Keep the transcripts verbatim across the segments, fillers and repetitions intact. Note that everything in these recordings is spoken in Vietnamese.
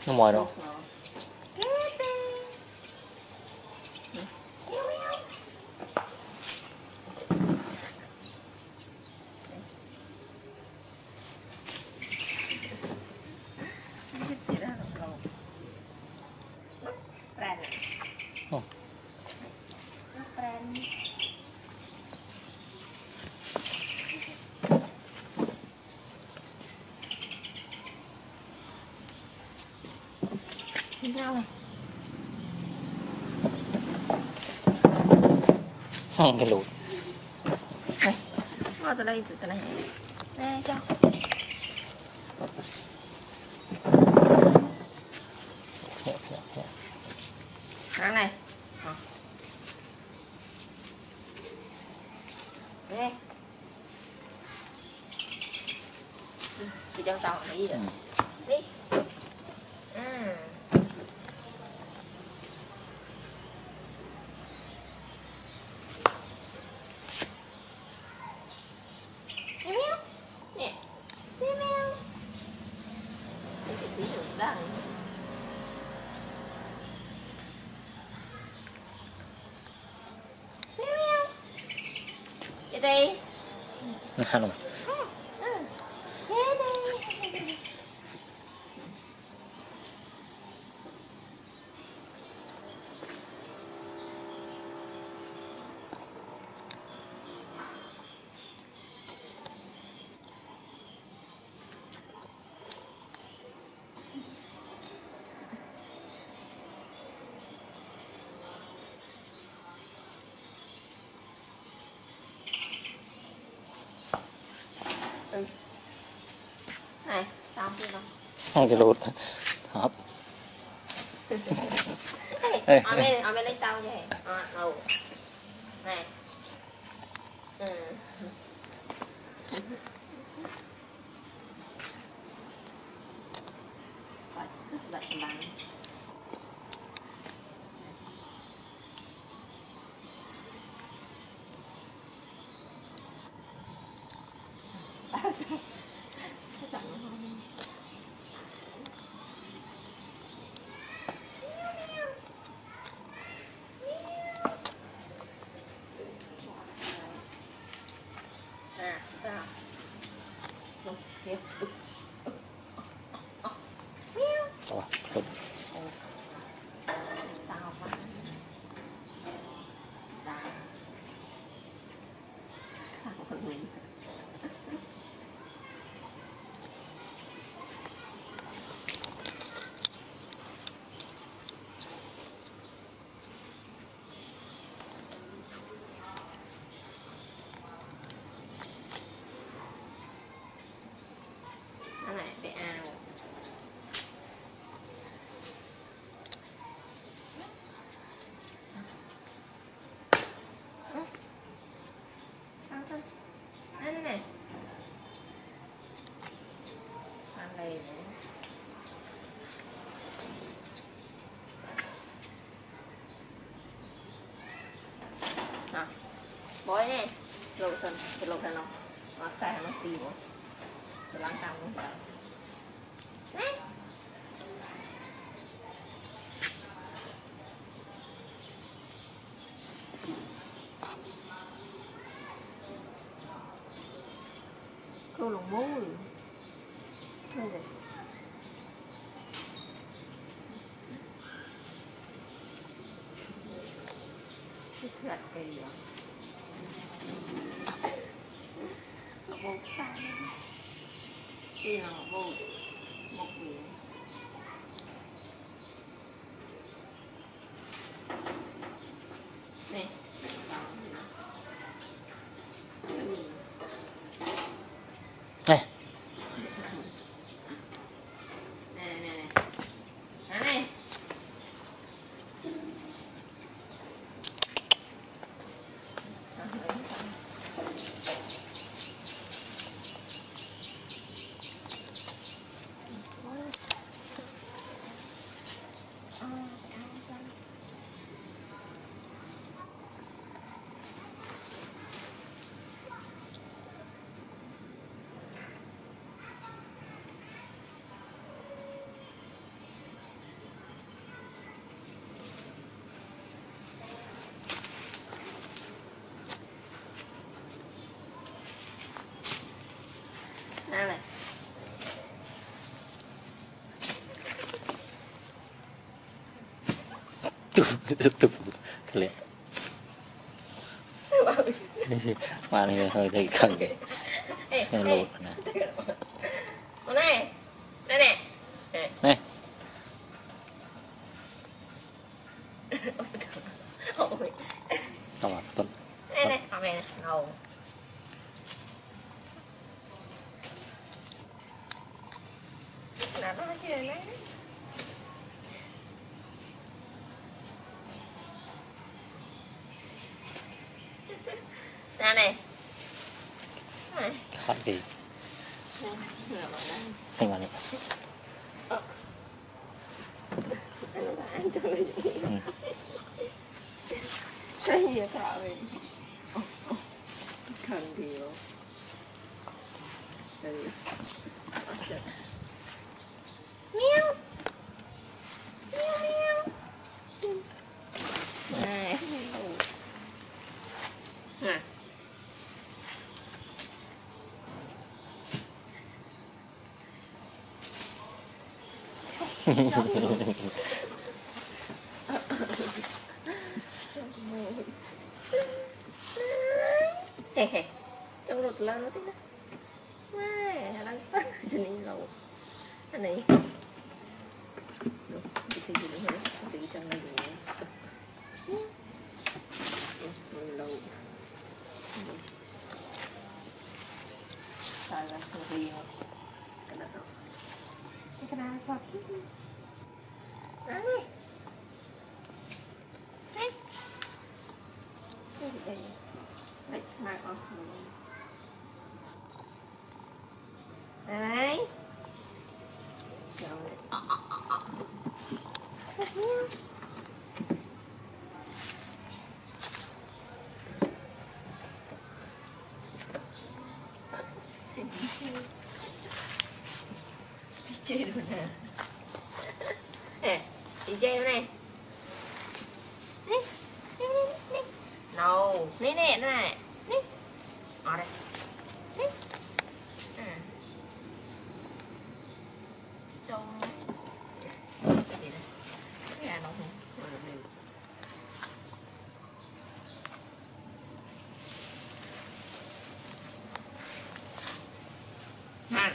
nó mồi đâu không cái lụt này ngồi từ đây từ từ này nè cho cái này nè thì cho tao này gì rồi đi ừ. Đi ăn không ừ. Này tao chưa đâu không cái lụt hấp ở bên ở bên lấy tao vậy à, ừ. Này ừ. Bói nè, lột sần, cái lột này nó, nó xài nó tì quá, cái lăng cam luôn. Nè, câu lồng mối, đây này, cái thịt cái gì vậy? Một sao đi là một vô một miếng này đây nè nè nè này tụp tụp lẹ mà này hơi thấy khẩn cái lột nè này đây nè này tao bảo tuần đây này họ về này ngầu là nó chưa đấy ra này khát gì anh vào đây cái gì cả vậy cần thì miêu miêu miêu này nè trong rụt lên nó tí đó mẹ đang tắt trên này lâu anh này đi từ gì nữa từ trong này lâu sai ra không đi cái đó cái đó sao đấy đấy let's snack off đấy đi chơi luôn nè nè đi chơi luôn này no nè nè nè nè ở đây nè à trông gì đây ra nó không hàng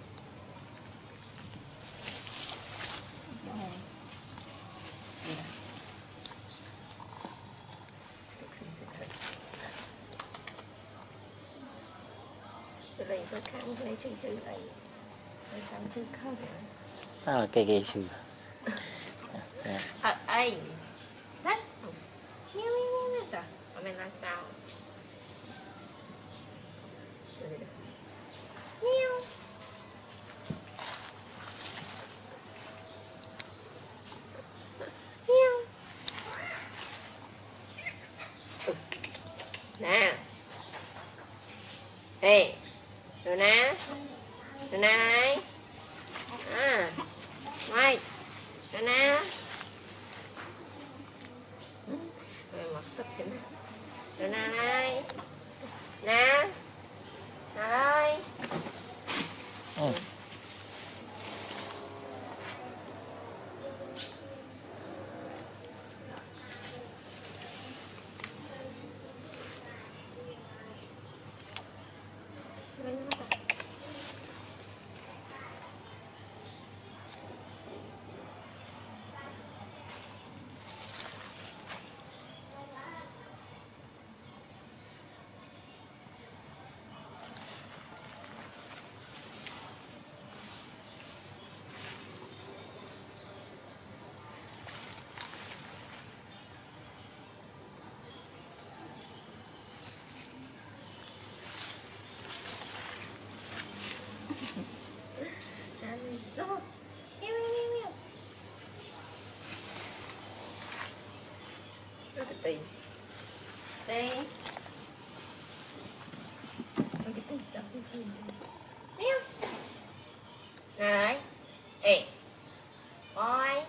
đây có khăn lấy chữ chữ này lấy khăn chữ không đó là cây cây sư à ai đấy miêu miêu miêu ta ở bên làm sao miêu miêu nè ê rồi nè rồi nè này à mày rồi nè rồi mặc tất cái này rồi nè này nè nè đây ừ. Đây. Đây. Miêu. Này. Ê. Ôi.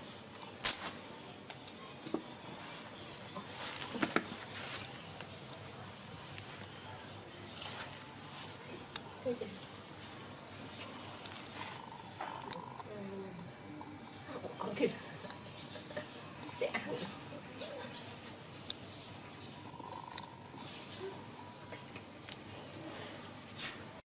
Con thịt.